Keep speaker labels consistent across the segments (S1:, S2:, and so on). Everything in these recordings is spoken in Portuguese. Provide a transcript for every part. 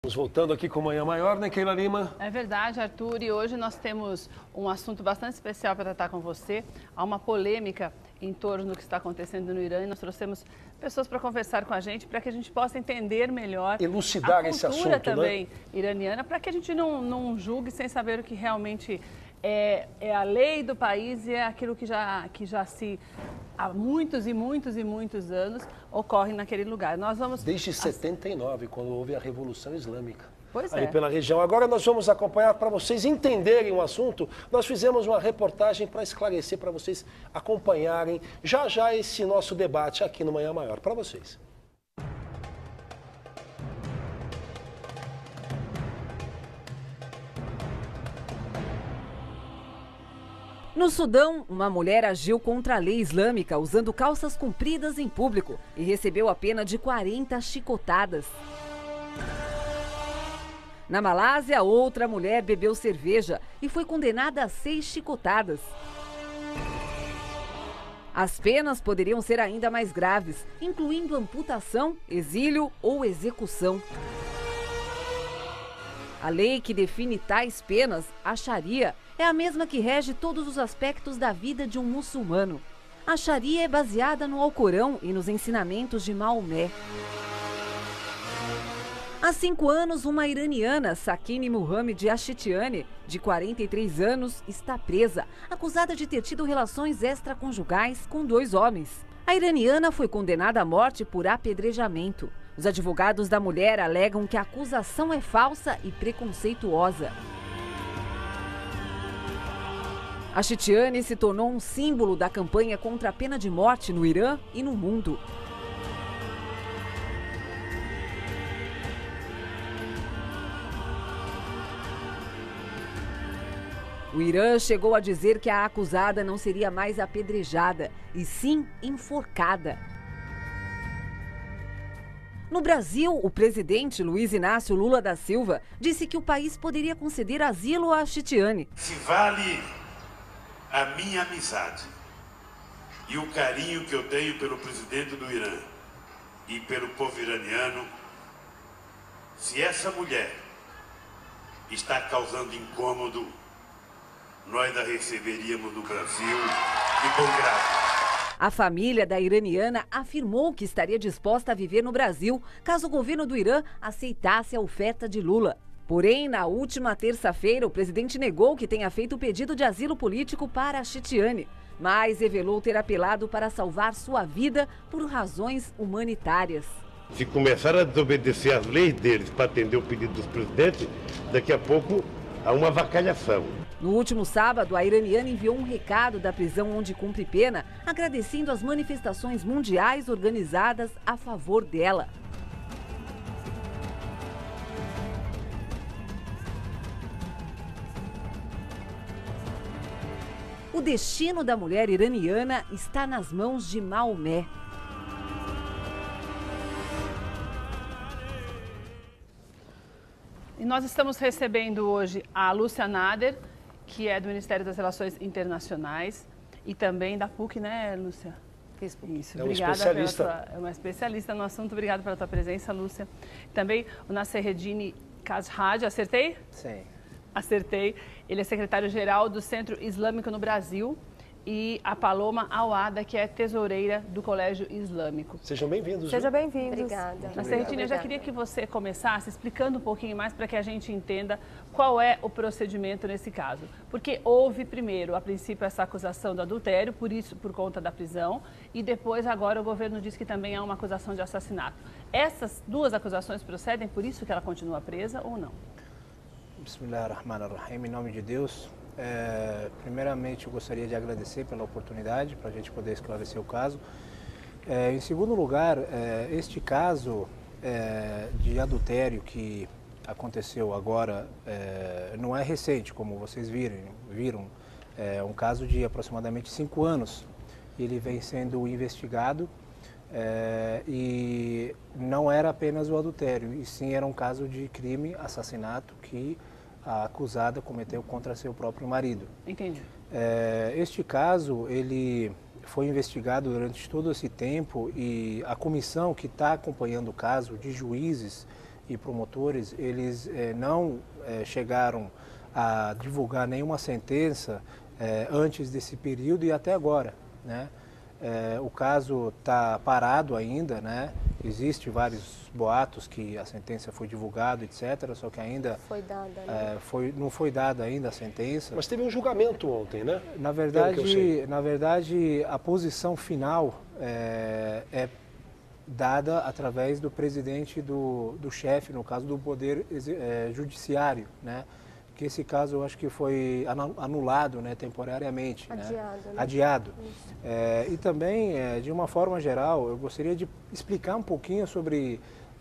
S1: Estamos voltando aqui com Manhã Maior, né, Keila Lima?
S2: É verdade, Arthur, e hoje nós temos um assunto bastante especial para tratar com você. Há uma polêmica em torno do que está acontecendo no Irã e nós trouxemos pessoas para conversar com a gente para que a gente possa entender melhor
S1: elucidar esse assunto,
S2: a cultura também
S1: né?
S2: iraniana, para que a gente não julgue sem saber o que realmente é a lei do país e é aquilo que já se há muitos e muitos e muitos anos ocorre naquele lugar. Nós vamos
S1: Desde 79, quando houve a Revolução Islâmica.
S2: Pois
S1: ali
S2: é.
S1: pela região. Agora nós vamos acompanhar para vocês entenderem o assunto. Nós fizemos uma reportagem para esclarecer, para vocês acompanharem já esse nosso debate aqui no Manhã Maior. Para vocês.
S3: No Sudão, uma mulher agiu contra a lei islâmica usando calças compridas em público e recebeu a pena de 40 chicotadas. Na Malásia, outra mulher bebeu cerveja e foi condenada a 6 chicotadas. As penas poderiam ser ainda mais graves, incluindo amputação, exílio ou execução. A lei que define tais penas, a Sharia, é a mesma que rege todos os aspectos da vida de um muçulmano. A Sharia é baseada no Alcorão e nos ensinamentos de Maomé. Há 5 anos, uma iraniana, Sakine Mohammed Ashtiani, de 43 anos, está presa, acusada de ter tido relações extraconjugais com 2 homens. A iraniana foi condenada à morte por apedrejamento. Os advogados da mulher alegam que a acusação é falsa e preconceituosa. Ashtiani se tornou um símbolo da campanha contra a pena de morte no Irã e no mundo. O Irã chegou a dizer que a acusada não seria mais apedrejada, e sim enforcada. No Brasil, o presidente Luiz Inácio Lula da Silva disse que o país poderia conceder asilo a Ashtiani.
S4: Se vale a minha amizade e o carinho que eu tenho pelo presidente do Irã e pelo povo iraniano, se essa mulher está causando incômodo, nós a receberíamos no Brasil de bom grado.
S3: A família da iraniana afirmou que estaria disposta a viver no Brasil caso o governo do Irã aceitasse a oferta de Lula. Porém, na última terça-feira, o presidente negou que tenha feito o pedido de asilo político para Ashtiani, mas revelou ter apelado para salvar sua vida por razões humanitárias.
S5: Se começar a desobedecer as leis deles para atender o pedido dos presidentes, daqui a pouco há uma avacalhação.
S3: No último sábado, a iraniana enviou um recado da prisão onde cumpre pena, agradecendo as manifestações mundiais organizadas a favor dela. O destino da mulher iraniana está nas mãos de Maomé.
S2: E nós estamos recebendo hoje a Lúcia Nader, que é do Ministério das Relações Internacionais e também da PUC, né, Lúcia? Isso,
S1: é
S2: obrigada
S1: especialista.
S2: É uma especialista no assunto. Obrigada pela tua presença, Lúcia. Também o Nassereddine Khashhad, acertei?
S6: Sim.
S2: Acertei. Ele é secretário-geral do Centro Islâmico no Brasil. E a Paloma Awada, que é tesoureira do Colégio Islâmico.
S1: Sejam bem-vindos.
S7: Seja bem-vindos.
S2: Obrigada. Nassereddine, eu já queria que você começasse explicando um pouquinho mais para que a gente entenda qual é o procedimento nesse caso. Porque houve primeiro, a princípio, essa acusação do adultério, por conta da prisão, e depois agora o governo diz que também há uma acusação de assassinato. Essas 2 acusações procedem, por isso que ela continua presa ou não?
S6: Bismillahirrahmanirrahim, em nome de Deus. Primeiramente, eu gostaria de agradecer pela oportunidade para a gente poder esclarecer o caso. Em segundo lugar, este caso de adultério que aconteceu agora não é recente, como vocês viram. É um caso de aproximadamente 5 anos. Ele vem sendo investigado e não era apenas o adultério, e sim era um caso de crime, assassinato, que a acusada cometeu contra seu próprio marido.
S2: Entendi.
S6: Este caso, ele foi investigado durante todo esse tempo e a comissão que está acompanhando o caso, de juízes, e promotores, eles não chegaram a divulgar nenhuma sentença antes desse período e até agora, né? O caso está parado ainda, né? Existem vários boatos que a sentença foi divulgada, etc., só que ainda
S7: foi dada, né?
S6: Não foi dada ainda a sentença.
S1: Mas teve um julgamento ontem, né?
S6: Na verdade, a posição final é dada através do presidente do chefe, no caso do Poder Judiciário, né? Que esse caso eu acho que foi anulado, né, temporariamente.
S7: Adiado.
S6: Né?
S7: Né?
S6: Adiado. E também, de uma forma geral, eu gostaria de explicar um pouquinho sobre,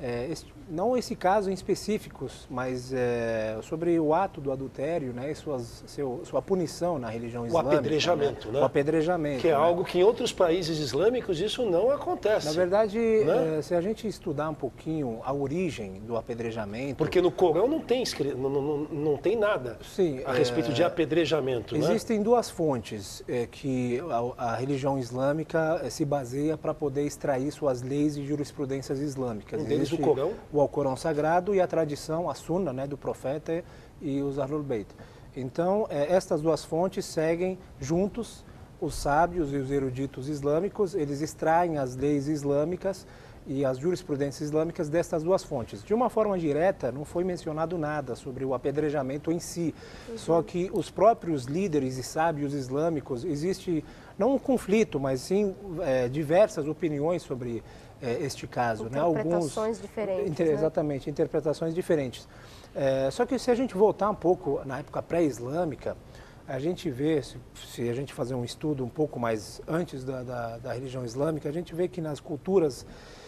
S6: não esse caso em específicos, mas sobre o ato do adultério, né, e sua punição na religião islâmica.
S1: O apedrejamento, né?
S6: O apedrejamento.
S1: Que é
S6: né?
S1: algo que em outros países islâmicos isso não acontece.
S6: Na verdade,
S1: né?
S6: Se a gente estudar um pouquinho a origem do apedrejamento...
S1: Porque no Corão não tem, não tem nada a respeito de apedrejamento.
S6: Existem duas fontes que a religião islâmica se baseia para poder extrair suas leis e jurisprudências islâmicas.
S1: Um deles o Corão.
S6: O Alcorão Sagrado e a tradição, a Sunna, né, do profeta e os Ahlul Bayt. Então, estas duas fontes seguem juntos, os sábios e os eruditos islâmicos, eles extraem as leis islâmicas e as jurisprudências islâmicas destas duas fontes. De uma forma direta, não foi mencionado nada sobre o apedrejamento em si, só que os próprios líderes e sábios islâmicos, existe não um conflito, mas sim diversas opiniões sobre este caso.
S7: Interpretações diferentes.
S6: Exatamente, interpretações diferentes. Só que se a gente voltar um pouco na época pré-islâmica, a gente vê, se a gente fazer um estudo um pouco mais antes da religião islâmica, a gente vê que nas culturas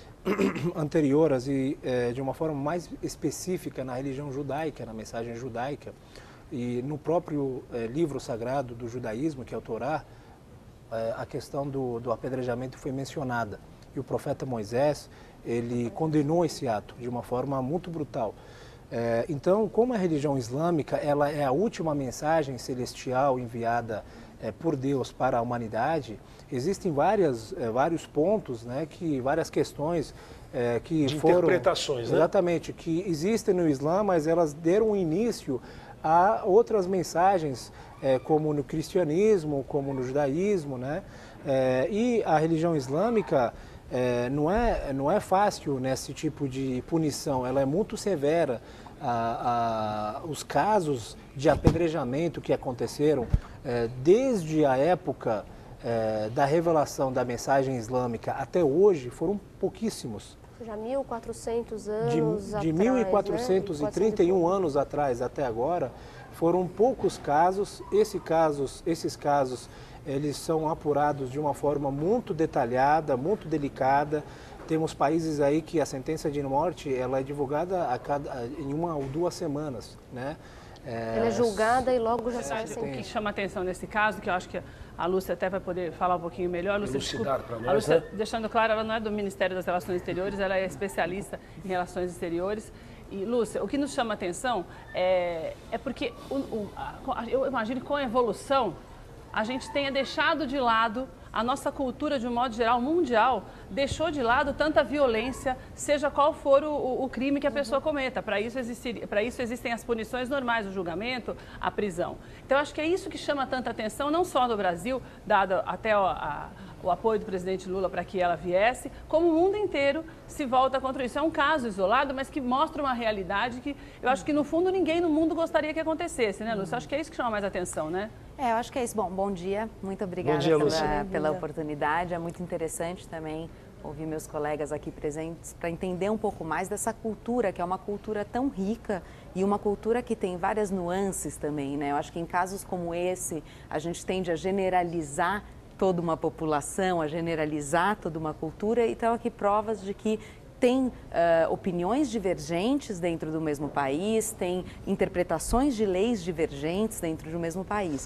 S6: anteriores e de uma forma mais específica na religião judaica, na mensagem judaica, e no próprio livro sagrado do judaísmo, que é o Torá, a questão do apedrejamento foi mencionada. E o profeta Moisés, ele condenou esse ato de uma forma muito brutal. Então, como a religião islâmica ela é a última mensagem celestial enviada por Deus para a humanidade, existem vários pontos, né, várias questões que
S1: de
S6: foram...
S1: interpretações, né?
S6: Exatamente, que existem no Islã, mas elas deram início a outras mensagens, como no cristianismo, como no judaísmo, né? E a religião islâmica... não é fácil nesse tipo de punição, ela é muito severa. Os casos de apedrejamento que aconteceram desde a época da revelação da mensagem islâmica até hoje foram pouquísses.
S7: Já 1.400 anos
S6: de 1.431 anos atrás até agora, foram poucos casos. Esses casos eles são apurados de uma forma muito detalhada, muito delicada. Temos países aí que a sentença de morte ela é divulgada em 1 ou 2 semanas, né?
S7: Ela é julgada e logo já sai a
S2: O
S7: sentença.
S2: que chama atenção nesse caso, que eu acho que a Lúcia até vai poder falar um pouquinho melhor. Lúcia,
S1: Elucidar para nós,
S2: a Lúcia,
S1: né?
S2: deixando claro, ela não é do Ministério das Relações Exteriores, ela é especialista em relações exteriores. E, Lúcia, o que nos chama atenção é porque eu imagino que com a evolução a gente tenha deixado de lado a nossa cultura, de um modo geral, mundial, deixou de lado tanta violência, seja qual for o crime que a pessoa cometa. Para isso existem as punições normais, o julgamento, a prisão. Então, acho que é isso que chama tanta atenção, não só no Brasil, dado até o apoio do presidente Lula para que ela viesse, como o mundo inteiro se volta contra isso. É um caso isolado, mas que mostra uma realidade que eu acho que, no fundo, ninguém no mundo gostaria que acontecesse, né, Lúcia? Acho que é isso que chama mais atenção, né?
S8: Eu acho que é isso. Bom dia. Muito obrigada pela oportunidade. É muito interessante também ouvir meus colegas aqui presentes para entender um pouco mais dessa cultura, que é uma cultura tão rica e uma cultura que tem várias nuances também, né? Eu acho que em casos como esse, a gente tende a generalizar toda uma população, a generalizar toda uma cultura, e estão aqui provas de que tem opiniões divergentes dentro do mesmo país, tem interpretações de leis divergentes dentro do mesmo país.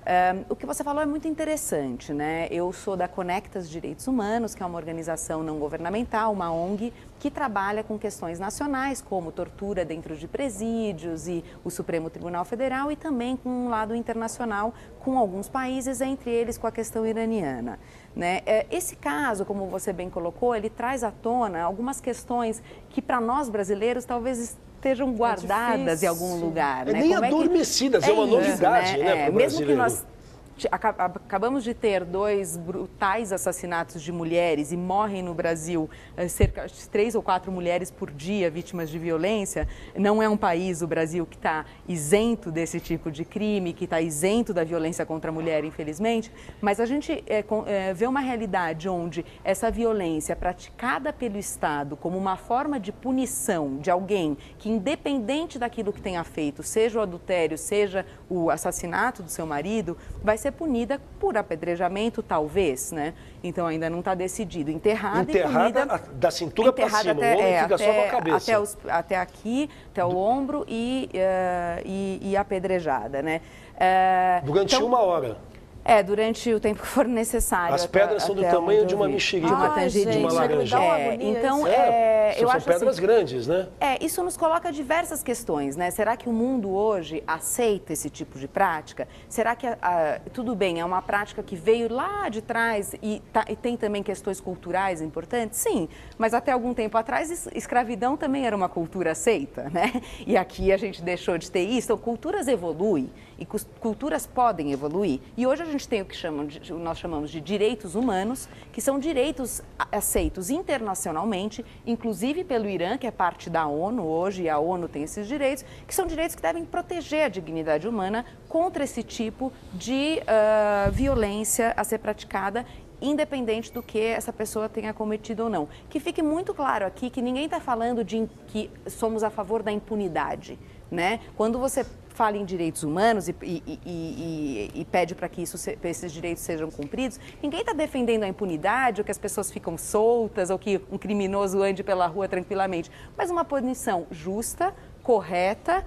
S8: O que você falou é muito interessante, né? Eu sou da Conectas Direitos Humanos, que é uma organização não governamental, uma ONG, que trabalha com questões nacionais, como tortura dentro de presídios e o Supremo Tribunal Federal, e também com um lado internacional, com alguns países, entre eles com a questão iraniana, né? Esse caso, como você bem colocou, ele traz à tona algumas questões que para nós brasileiros talvez estejam guardadas em algum lugar. Né?
S1: Nem adormecidas, é uma novidade, né, para o
S8: mesmo
S1: brasileiro.
S8: que nós acabamos de ter 2 brutais assassinatos de mulheres e morrem no Brasil cerca de 3 ou 4 mulheres por dia vítimas de violência. Não é um país, o Brasil, que está isento desse tipo de crime, que está isento da violência contra a mulher, infelizmente, mas a gente vê uma realidade onde essa violência praticada pelo Estado como uma forma de punição de alguém que, independente daquilo que tenha feito, seja o adultério, seja o assassinato do seu marido, vai ser punida por apedrejamento, talvez, né? Então ainda não está decidido. Enterrada e punida,
S1: da cintura para cima, o homem fica só com a cabeça.
S8: Até aqui, até o ombro e apedrejada, né?
S1: Durante uma hora.
S8: Durante o tempo que for necessário.
S1: As pedras são do tamanho de uma mexerica, de uma laranja.
S8: Então, eu
S1: são
S8: acho
S1: pedras
S8: assim,
S1: grandes, né?
S8: Isso nos coloca diversas questões, né? Será que o mundo hoje aceita esse tipo de prática? Será que, tudo bem, é uma prática que veio lá de trás e tem também questões culturais importantes? Sim, mas até algum tempo atrás, escravidão também era uma cultura aceita, né? E aqui a gente deixou de ter isso. Então, culturas evoluem e culturas podem evoluir. E hoje a gente tem o que nós chamamos de direitos humanos, que são direitos aceitos internacionalmente, inclusive pelo Irã, que é parte da ONU hoje, e a ONU tem esses direitos, que são direitos que devem proteger a dignidade humana contra esse tipo de violência a ser praticada, independente do que essa pessoa tenha cometido ou não. Que fique muito claro aqui que ninguém está falando de que somos a favor da impunidade, né? Quando você fala em direitos humanos e pede para que esses direitos sejam cumpridos, ninguém está defendendo a impunidade, ou que as pessoas ficam soltas, ou que um criminoso ande pela rua tranquilamente, mas uma punição justa, correta,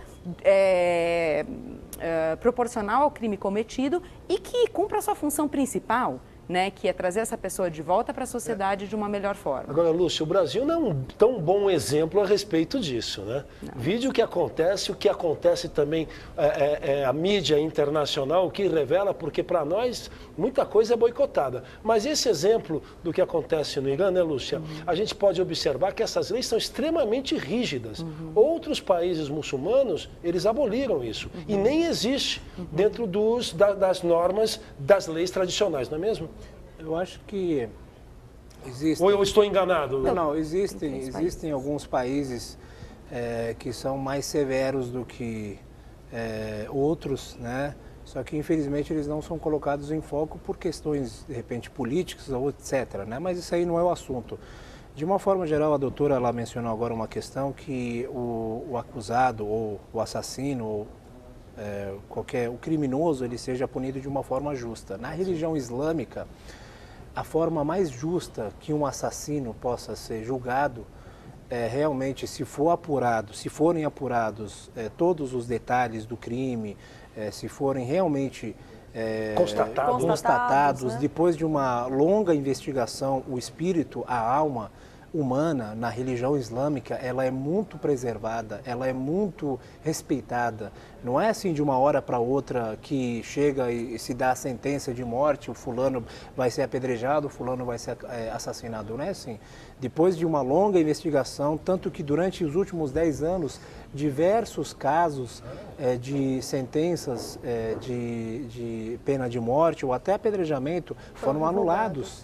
S8: proporcional ao crime cometido e que cumpra a sua função principal, né, que é trazer essa pessoa de volta para a sociedade de uma melhor forma.
S1: Agora, Lúcia, o Brasil não é um tão bom exemplo a respeito disso, né? Vide o que acontece também a mídia internacional, o que revela, porque para nós muita coisa é boicotada. Mas esse exemplo do que acontece no Irã, né, Lúcia? A gente pode observar que essas leis são extremamente rígidas. Outros países muçulmanos, eles aboliram isso. E nem existe dentro das normas das leis tradicionais, não é mesmo?
S6: Eu acho que existem...
S1: Ou eu estou enganado?
S6: Não, existem alguns países que são mais severos do que outros, né? Só que, infelizmente, eles não são colocados em foco por questões, de repente, políticas ou etc., né? Mas isso aí não é o assunto. De uma forma geral, a doutora ela mencionou agora uma questão que o acusado ou o assassino ou o criminoso ele seja punido de uma forma justa. Na religião islâmica, a forma mais justa que um assassino possa ser julgado realmente, se forem apurados todos os detalhes do crime, se forem realmente constatados, né? Depois de uma longa investigação, o espírito, a alma humana na religião islâmica, ela é muito preservada, ela é muito respeitada. Não é assim de uma hora para outra que chega e se dá a sentença de morte, o fulano vai ser apedrejado, o fulano vai ser assassinado. Não é assim. Depois de uma longa investigação, tanto que durante os últimos 10 anos, diversos casos de sentenças de pena de morte ou até apedrejamento foram anulados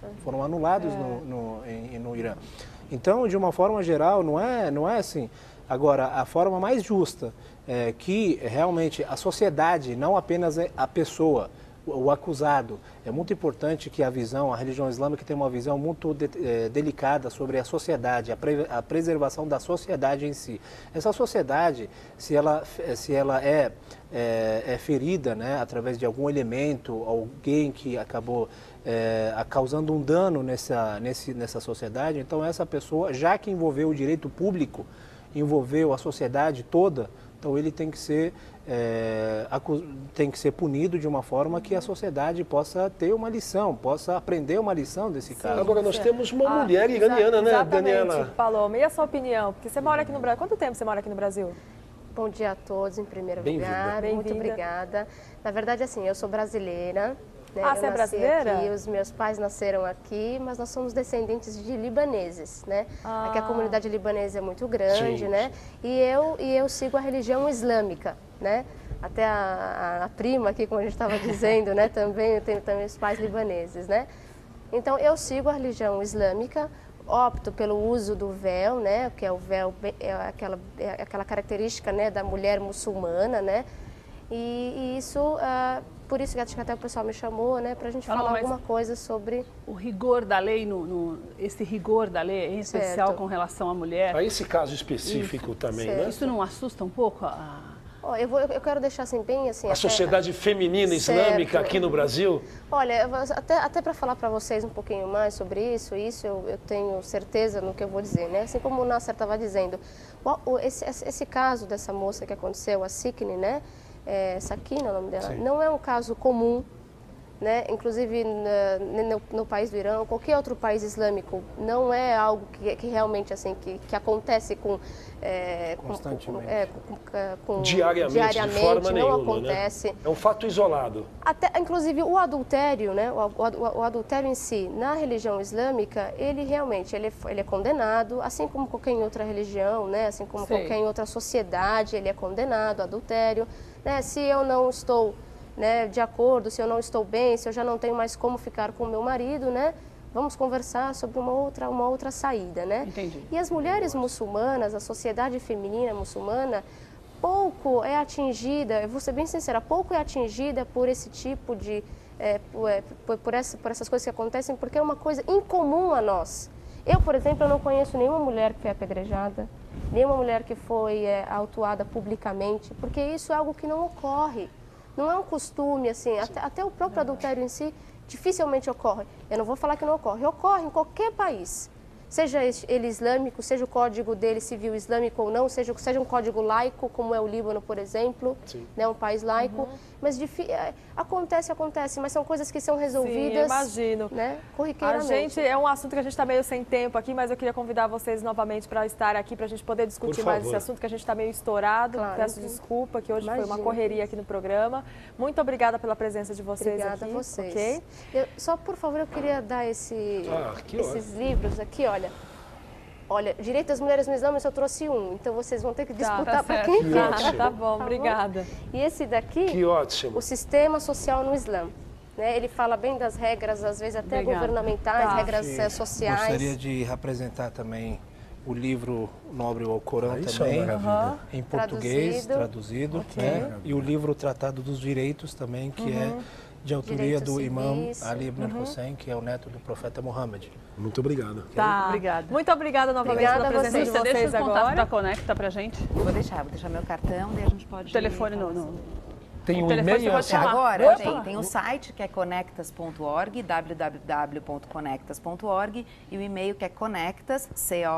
S6: no Irã. Então, de uma forma geral, não é assim. Agora, a forma mais justa é que realmente a sociedade, não apenas a pessoa, o acusado, é muito importante que a religião islâmica tem uma visão muito delicada sobre a sociedade, a preservação da sociedade em si. Essa sociedade, se ela é ferida, né, através de algum elemento, alguém que acabou causando um dano nessa sociedade, então essa pessoa, já que envolveu o direito público, envolveu a sociedade toda, Então ele tem que ser punido de uma forma que a sociedade possa ter uma lição, possa aprender uma lição desse caso.
S1: Agora nós temos uma mulher iraniana, né, Daniela?
S9: Paloma, e a sua opinião? Porque você mora aqui no Brasil. Quanto tempo você mora aqui no Brasil?
S7: Bom dia a todos, em primeiro lugar. Muito obrigada. Na verdade, assim, eu sou brasileira. Né?
S9: Você é brasileira?
S7: Aqui, os meus pais nasceram aqui, mas nós somos descendentes de libaneses, né? Aqui a comunidade libanesa é muito grande, né? E eu sigo a religião islâmica, né? Até a prima aqui, como a gente estava dizendo, né? Também eu tenho também os pais libaneses, né? Então eu sigo a religião islâmica, opto pelo uso do véu, né? Que é o véu, aquela característica, né? Da mulher muçulmana, né? E isso por isso que acho que até o pessoal me chamou, né, para a gente falar alguma coisa sobre...
S2: O rigor da lei, esse rigor da lei, em especial com relação à mulher...
S1: A esse caso específico também, né?
S2: Isso não assusta um pouco
S7: eu quero deixar assim, bem assim...
S1: A sociedade feminina islâmica aqui no Brasil?
S7: Olha, até para falar para vocês um pouquinho mais sobre isso eu tenho certeza no que eu vou dizer, né? Assim como o Nasser estava dizendo, esse caso dessa moça que aconteceu, a Sikni, né? Sakina, o nome dela, não é um caso comum, né? Inclusive no país do Irã, ou qualquer outro país islâmico, não é algo que realmente assim que acontece
S6: constantemente,
S1: diariamente, de forma nenhuma,
S7: não acontece.
S1: Né? É um fato isolado.
S7: Inclusive o adultério, né? O adultério em si, na religião islâmica, ele realmente ele é condenado, assim como qualquer outra religião, né? Assim como qualquer outra sociedade, ele é condenado, adultério. Né? Se eu não estou, né, de acordo, se eu não estou bem, se eu já não tenho mais como ficar com o meu marido, né, vamos conversar sobre uma outra saída, né?
S2: Entendi.
S7: E as mulheres muçulmanas, a sociedade feminina muçulmana, pouco é atingida, eu vou ser bem sincera, pouco é atingida por esse tipo de, por essas coisas que acontecem, porque é uma coisa incomum a nós. Eu, por exemplo, eu não conheço nenhuma mulher que foi apedrejada, nenhuma mulher que foi autuada publicamente, porque isso é algo que não ocorre. Não é um costume, assim, até o próprio adultério em si dificilmente ocorre. Eu não vou falar que não ocorre, ocorre em qualquer país. Seja ele islâmico, seja o código dele civil islâmico ou não, seja um código laico, como é o Líbano, por exemplo, né, um país laico. Mas acontece, mas são coisas que são resolvidas,
S9: imagino,
S7: né, corriqueiramente.
S9: É um assunto que a gente está meio sem tempo aqui, mas eu queria convidar vocês novamente para estar aqui, para a gente poder discutir mais esse assunto, que a gente está meio estourado. Claro, peço desculpa, que hoje foi uma correria aqui no programa. Muito obrigada pela presença de vocês aqui.
S7: Obrigada a vocês.
S9: Okay?
S7: Só, por favor, eu queria dar esses livros aqui, Olha, Direito das Mulheres no Islã, mas eu trouxe um, então vocês vão ter que disputar para quem quer.
S9: Tá bom, obrigada.
S7: E esse daqui,
S1: que ótimo.
S7: O Sistema Social no Islã. Né? Ele fala bem das regras, às vezes até governamentais, regras sociais.
S6: Gostaria de representar também o livro Nobre ao Corão também, em português, traduzido, né? E o livro Tratado dos Direitos também, que é de autoria do imã Ali ibn Hussein, que é o neto do profeta Muhammad.
S1: Muito obrigado.
S2: Obrigada.
S9: Muito obrigada novamente pela presença de vocês.
S2: Deixa o contato da Conecta pra gente.
S8: Vou deixar meu cartão, daí a gente pode...
S2: O telefone
S1: Tem um e-mail
S8: agora? Tem um site que é conectas.org, www.conectas.org, e o e-mail que é conectas,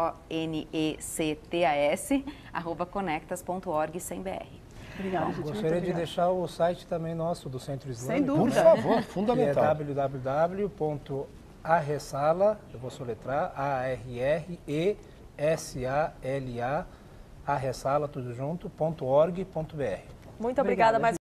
S8: conectas, @conectas.org, sem BR.
S2: Obrigada, gente.
S6: Gostaria de deixar o site também nosso do Centro Islâmico.
S2: Sem dúvida.
S1: Por favor, fundamental.
S6: Que é www.arresala, eu vou soletrar, ARRESALA, arresala, tudo junto, .org.br.
S9: Muito obrigada mais